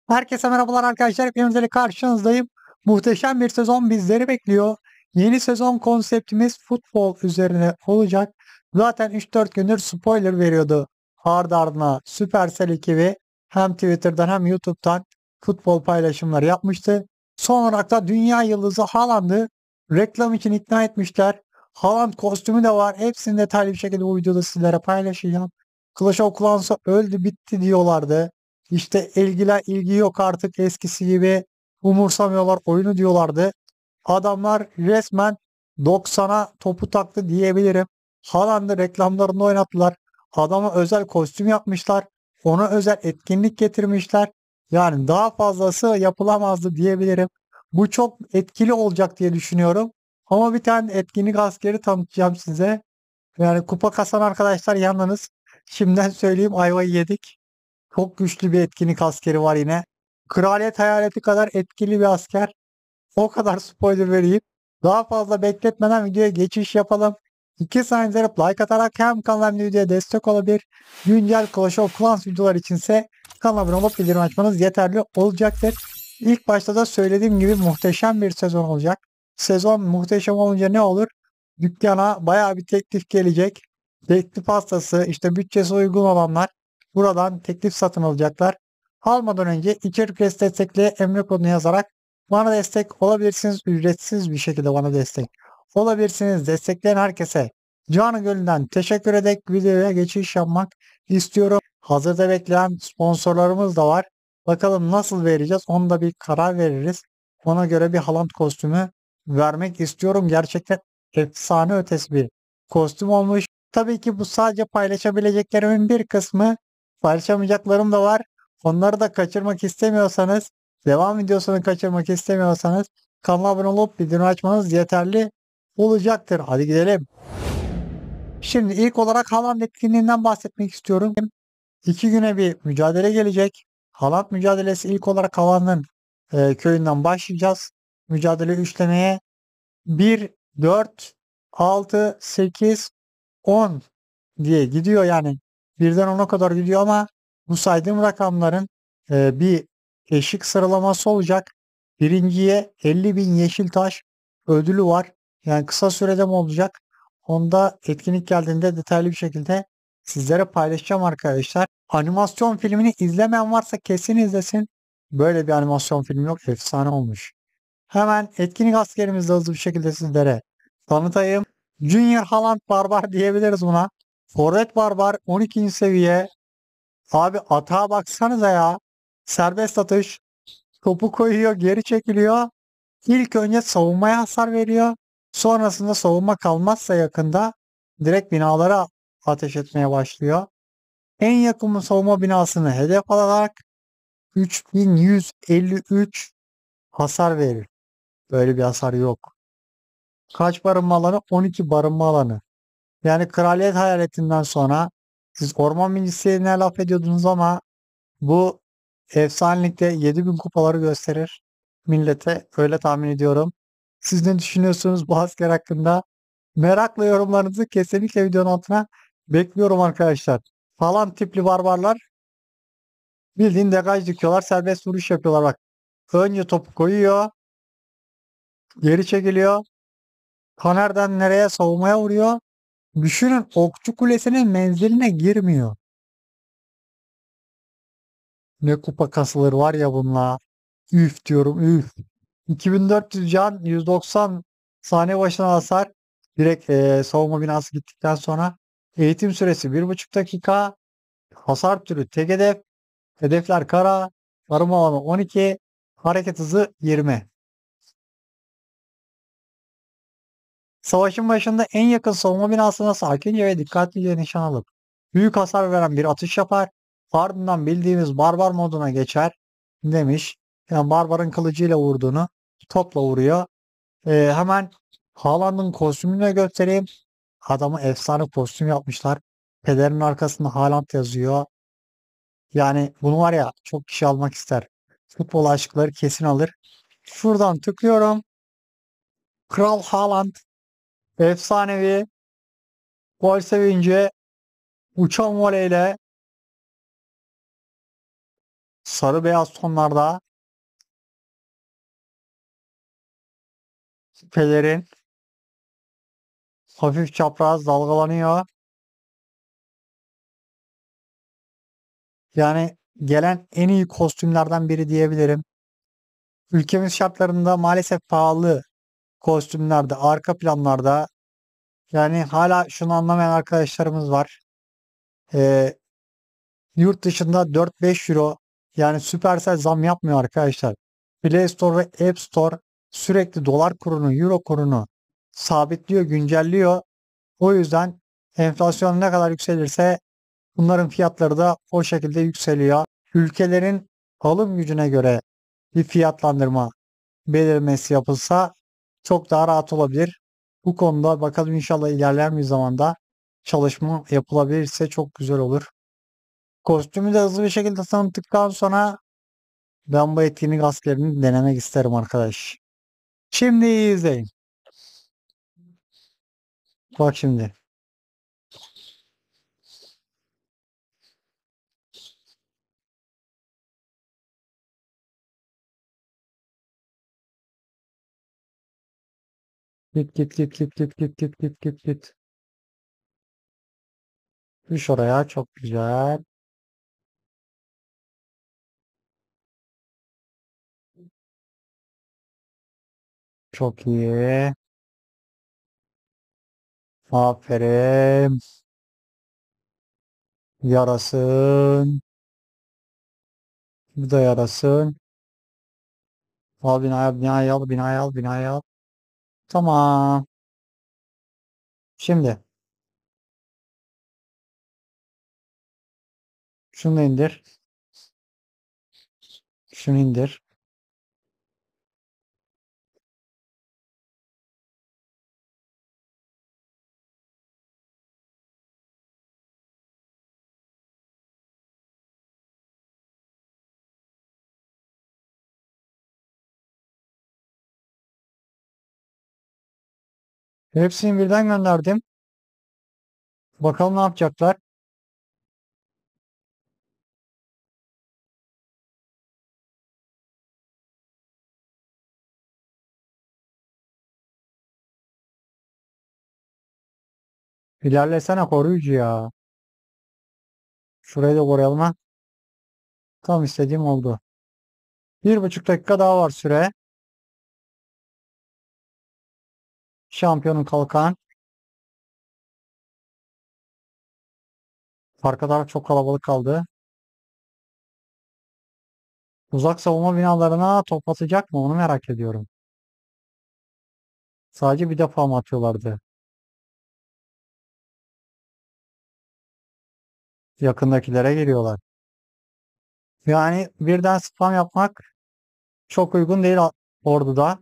Herkese merhabalar arkadaşlar. Hepinizle karşınızdayım. Muhteşem bir sezon bizleri bekliyor. Yeni sezon konseptimiz futbol üzerine olacak. Zaten 3-4 gündür spoiler veriyordu. Ardı ardına Supercell ekibi hem Twitter'dan hem YouTube'dan futbol paylaşımları yapmıştı. Son olarak da dünya yıldızı Haaland'ı reklam için ikna etmişler. Haaland kostümü de var. Hepsini detaylı bir şekilde bu videoda sizlere paylaşacağım. Clash of Clans öldü bitti diyorlardı. İşte ilgi yok artık eskisi gibi umursamıyorlar oyunu diyorlardı. Adamlar resmen 90'a topu taktı diyebilirim. Haaland'ı reklamlarında oynattılar. Adama özel kostüm yapmışlar. Ona özel etkinlik getirmişler. Yani daha fazlası yapılamazdı diyebilirim. Bu çok etkili olacak diye düşünüyorum. Ama bir tane etkinlik askeri tanıtacağım size. Yani kupa kasan arkadaşlar yalnız şimdiden söyleyeyim ayvayı yedik. Çok güçlü bir etkinlik askeri var yine. Kraliyet hayaleti kadar etkili bir asker. O kadar spoiler vereyim. Daha fazla bekletmeden videoya geçiş yapalım. 2 saniye izleyip like atarak hem kanal hem de videoya destek olabilir. Güncel Clash of Clans videolar içinse kanala abone olup bildirim açmanız yeterli olacaktır. İlk başta da söylediğim gibi muhteşem bir sezon olacak. Sezon muhteşem olunca ne olur? Dükkana bayağı bir teklif gelecek. Teklif hastası işte bütçesi uygun olanlar buradan teklif satın alacaklar. Almadan önce içerik destekli emre kodunu yazarak bana destek olabilirsiniz. Ücretsiz bir şekilde bana destek olabilirsiniz. Destekleyen herkese canı gönülden teşekkür ederek videoya geçiş yapmak istiyorum. Hazırda bekleyen sponsorlarımız da var. Bakalım nasıl vereceğiz onu da bir karar veririz. Ona göre bir Haaland kostümü vermek istiyorum. Gerçekten efsane ötesi bir kostüm olmuş. Tabii ki bu sadece paylaşabileceklerimin bir kısmı. Paylaşamayacaklarım da var. Onları da kaçırmak istemiyorsanız, devam videosunu kaçırmak istemiyorsanız kanala abone olup bildirim açmanız yeterli olacaktır. Hadi gidelim. Şimdi ilk olarak Haaland etkinliğinden bahsetmek istiyorum. 2 güne bir mücadele gelecek. Haaland mücadelesi ilk olarak Haaland'ın köyünden başlayacağız. Mücadele üçlemeye 1, 4, 6, 8, 10 diye gidiyor yani. Birden 10'a kadar gidiyor ama bu saydığım rakamların bir eşik sıralaması olacak. Birinciye 50.000 yeşil taş ödülü var. Yani kısa sürede mi olacak? Onda etkinlik geldiğinde detaylı bir şekilde sizlere paylaşacağım arkadaşlar. Animasyon filmini izlemeyen varsa kesin izlesin. Böyle bir animasyon film yok. Efsane olmuş. Hemen etkinlik askerimizi hızlı bir şekilde sizlere tanıtayım. Junior Haaland Barbar diyebiliriz buna. Forvet Barbar 12. seviye. Abi atağa baksanıza ya. Serbest atış. Topu koyuyor, geri çekiliyor. İlk önce savunmaya hasar veriyor. Sonrasında savunma kalmazsa yakında direkt binalara ateş etmeye başlıyor. En yakın savunma binasını hedef alarak 3153 hasar verir. Böyle bir hasar yok. Kaç barınma alanı? 12 barınma alanı. Yani kraliyet hayaletinden sonra siz orman milislerine laf ediyordunuz ama bu efsanelikte 7000 kupaları gösterir millete. Öyle tahmin ediyorum. Siz ne düşünüyorsunuz bu asker hakkında? Merakla yorumlarınızı kesinlikle videonun altına bekliyorum arkadaşlar. Falan tipli barbarlar bildiğin degaj dikiyorlar. Serbest vuruş yapıyorlar bak. Önce topu koyuyor. Geri çekiliyor. Kanerden nereye savunmaya vuruyor. Düşünün okçu kulesinin menziline girmiyor. Ne kupa kasılır var ya bununla. Üf diyorum üf. 2400 can 190 saniye başına hasar. Direkt savunma binası gittikten sonra eğitim süresi 1,5 dakika. Hasar türü tek hedef. Hedefler kara. Barınma alanı 12. Hareket hızı 20. Savaşın başında en yakın savunma binasına sakince ve dikkatlice nişan alıp büyük hasar veren bir atış yapar. Ardından bildiğimiz barbar moduna geçer demiş. Yani barbarın kılıcıyla vurduğunu topla vuruyor. Hemen Haaland'ın kostümünü de göstereyim. Adamı efsane kostüm yapmışlar. Pederin arkasında Haaland yazıyor. Yani bunu var ya çok kişi almak ister. Futbol aşıkları kesin alır. Şuradan tıklıyorum. Kral Haaland efsanevi gol sevinci uçan voleyle Sarı beyaz tonlarda pelerin hafif çapraz dalgalanıyor. Yani gelen en iyi kostümlerden biri diyebilirim. Ülkemiz şartlarında maalesef pahalı kostümlerde, arka planlarda. Yani hala şunu anlamayan arkadaşlarımız var. Ee, Yurt dışında 4-5 euro, yani Supercell zam yapmıyor arkadaşlar. Play Store ve App Store sürekli dolar kurunu, euro kurunu sabitliyor, güncelliyor. O yüzden enflasyon ne kadar yükselirse bunların fiyatları da o şekilde yükseliyor. Ülkelerin alım gücüne göre bir fiyatlandırma belirlemesi yapılsa çok daha rahat olabilir. Bu konuda bakalım, inşallah ilerleyen bir zamanda çalışma yapılabilirse çok güzel olur. Kostümü de hızlı bir şekilde tanıttıktan sonra ben bu etkinlik askerini denemek isterim arkadaş. Şimdi iyi izleyin. Bak şimdi. Git git git git git git git git git git. Düş oraya, çok güzel. Çok iyi. Aferin. Yarasın. Bu da yarasın. Al binaya, binaya al, binaya al, binaya al. Tamam. Şimdi şunu indir. Şunu indir. Hepsini birden gönderdim. Bakalım ne yapacaklar. İlerlesene koruyucu ya. Şurayı da koruyalım ha. Tam istediğim oldu. 1,5 dakika daha var süre. Şampiyonun kalkan. Arka taraf çok kalabalık kaldı. Uzak savunma binalarına top atacak mı? Onu merak ediyorum. Sadece bir defa mı atıyorlardı? Yakındakilere geliyorlar. Yani birden spam yapmak çok uygun değil orduda.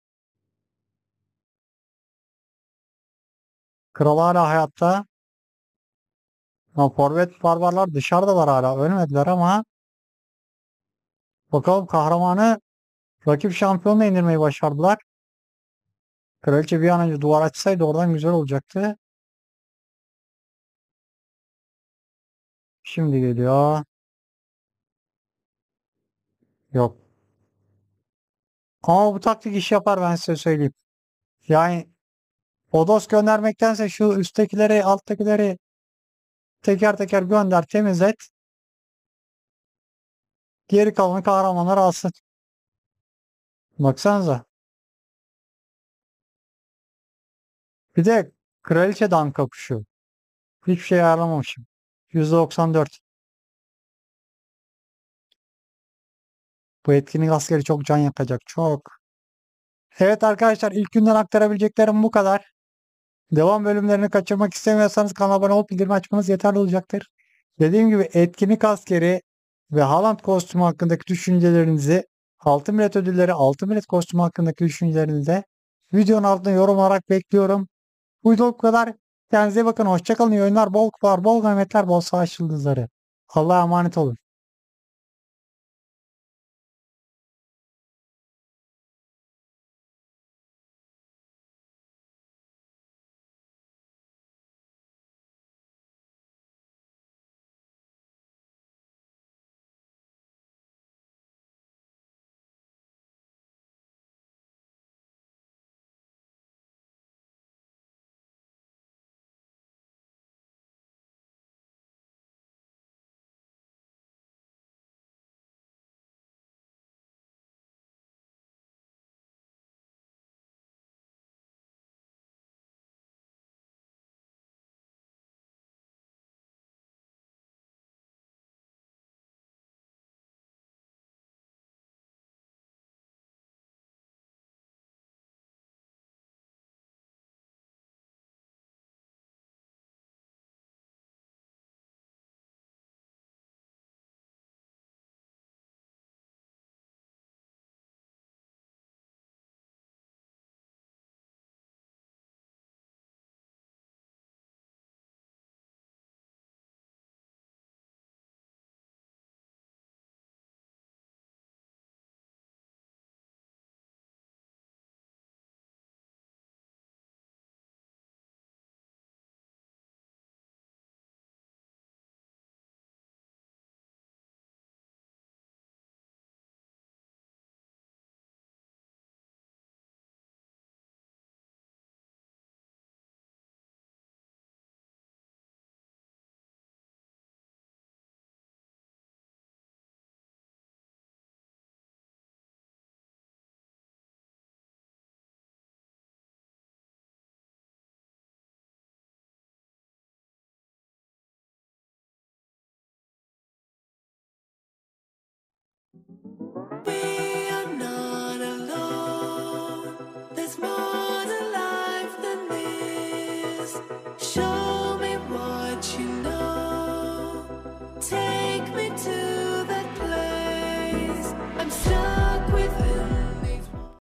Kral hala hayatta. Ama forvet barbarlar dışarıdalar, hala ölmediler ama bakalım, kahramanı rakip şampiyonla indirmeyi başardılar. Kraliçe bir an önce duvar açsaydı oradan güzel olacaktı. Şimdi geliyor. Yok. Ama bu taktik iş yapar, ben size söyleyeyim. Yani Odos göndermektense şu üsttekileri, alttakileri teker teker gönder, temizlet. Geri kalanı kahramanlar alsın. Baksanıza. Bir de kraliçe danka kuşu. Hiçbir şey ayarlamamışım. %94. Bu etkinlik askeri çok can yakacak. Çok. Evet arkadaşlar, ilk günden aktarabileceklerim bu kadar. Devam bölümlerini kaçırmak istemiyorsanız kanala abone olup bildirim açmanız yeterli olacaktır. Dediğim gibi etkinlik askeri ve Haaland kostümü hakkındaki düşüncelerinizi, altın bilet ödülleri, altın bilet kostümü hakkındaki düşüncelerinizi de videonun altına yorum olarak bekliyorum. Bu video bu kadar. Kendinize iyi bakın. Hoşçakalın. İyi oyunlar, bol kupalar, bol ganimetler, bol savaş yıldızları. Allah'a emanet olun.